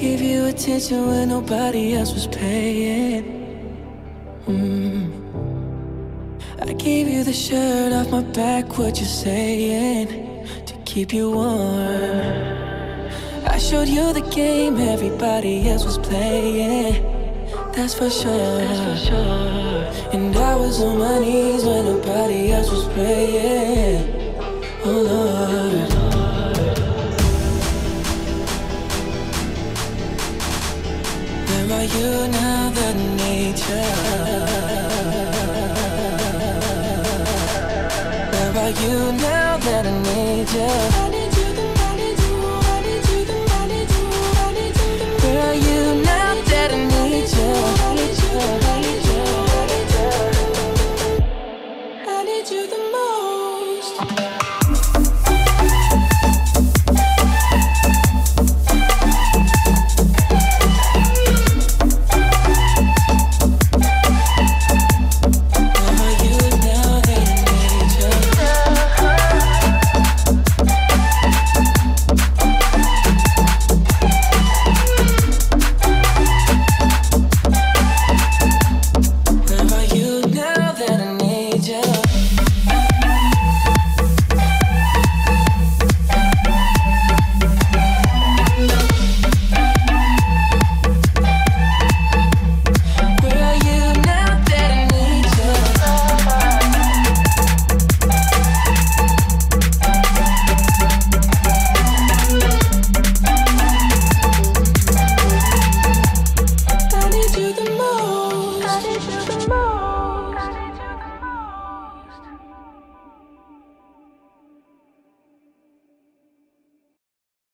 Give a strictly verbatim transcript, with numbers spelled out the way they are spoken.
Give you attention when nobody else was paying. mm. I gave you the shirt off my back, what you saying, to keep you warm. I showed you the game everybody else was playing. That's for sure, that's for sure. And I was on my knees when nobody else was praying. Oh Lord, where are you now, the nature? Where are you now that I need you?